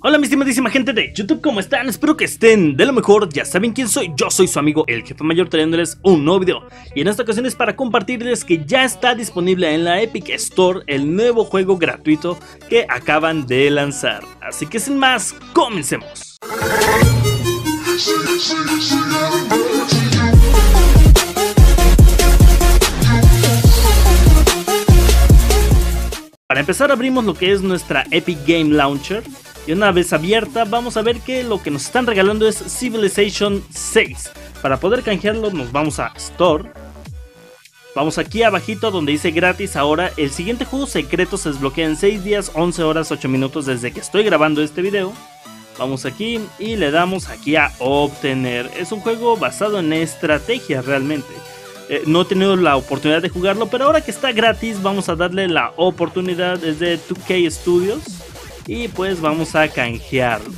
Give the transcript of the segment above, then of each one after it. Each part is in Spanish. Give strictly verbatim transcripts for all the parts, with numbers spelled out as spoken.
Hola mi estimadísima gente de YouTube, ¿cómo están? Espero que estén de lo mejor. Ya saben quién soy, yo soy su amigo el Jefe Mayor, trayéndoles un nuevo video. Y en esta ocasión es para compartirles que ya está disponible en la Epic Store el nuevo juego gratuito que acaban de lanzar. Así que sin más, comencemos. Para empezar abrimos lo que es nuestra Epic Game Launcher. Y una vez abierta vamos a ver que lo que nos están regalando es Civilization seis. Para poder canjearlo nos vamos a Store. Vamos aquí abajito donde dice gratis ahora. El siguiente juego secreto se desbloquea en seis días, once horas, ocho minutos desde que estoy grabando este video. Vamos aquí y le damos aquí a obtener. Es un juego basado en estrategia realmente. Eh, no he tenido la oportunidad de jugarlo, pero ahora que está gratis vamos a darle la oportunidad. Es de dos K Studios. Y pues vamos a canjearlo.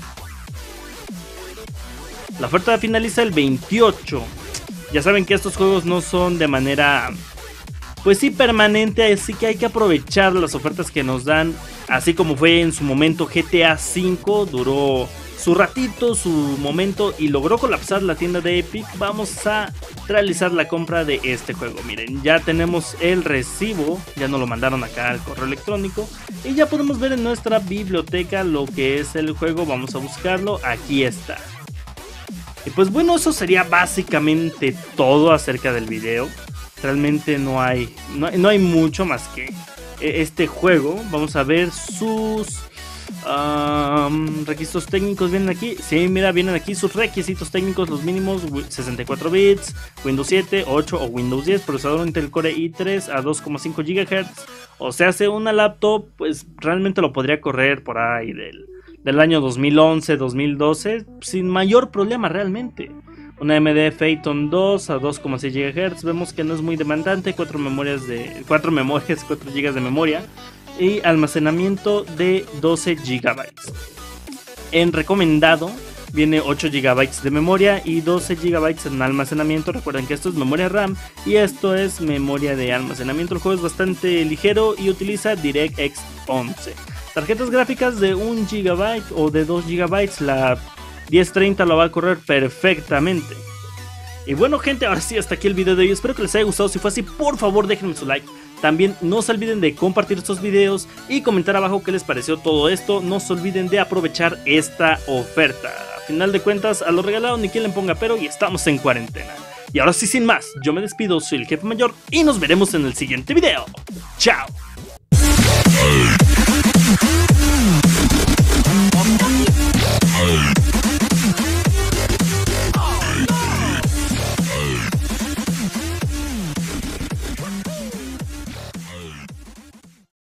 La oferta finaliza el veintiocho. Ya saben que estos juegos no son de manera, pues sí, permanente, así que hay que aprovechar las ofertas que nos dan. Así como fue en su momento G T A cinco, duró su ratito, su momento y logró colapsar la tienda de Epic. Vamos a realizar la compra de este juego. Miren, ya tenemos el recibo, ya nos lo mandaron acá al correo electrónico y ya podemos ver en nuestra biblioteca lo que es el juego. Vamos a buscarlo, aquí está. Y pues bueno, eso sería básicamente todo acerca del video. Realmente no hay, no, no hay mucho más que este juego. Vamos a ver sus Um, requisitos técnicos. Vienen aquí, sí, mira, vienen aquí sus requisitos técnicos, los mínimos: sesenta y cuatro bits, Windows siete, ocho o Windows diez, procesador Intel Core i tres a dos coma cinco gigahertz. O sea, hace una laptop, pues realmente lo podría correr por ahí del, del año dos mil once, dos mil doce, sin mayor problema realmente. Una A M D Phaeton dos a dos coma seis gigahertz, vemos que no es muy demandante, cuatro memorias de cuatro memorias, cuatro gigas de memoria. Y almacenamiento de doce gigabytes. En recomendado viene ocho gigabytes de memoria y doce gigabytes en almacenamiento. Recuerden que esto es memoria RAM y esto es memoria de almacenamiento. El juego es bastante ligero y utiliza DirectX once. Tarjetas gráficas de un gigabyte o de dos gigabytes. La diez treinta lo va a correr perfectamente. Y bueno gente, ahora sí, hasta aquí el video de hoy. Espero que les haya gustado. Si fue así, por favor déjenme su like. También no se olviden de compartir estos videos y comentar abajo qué les pareció todo esto. No se olviden de aprovechar esta oferta. A final de cuentas, a lo regalado ni quien le ponga pero y estamos en cuarentena. Y ahora sí, sin más, yo me despido, soy el Jefe Mayor y nos veremos en el siguiente video. ¡Chao!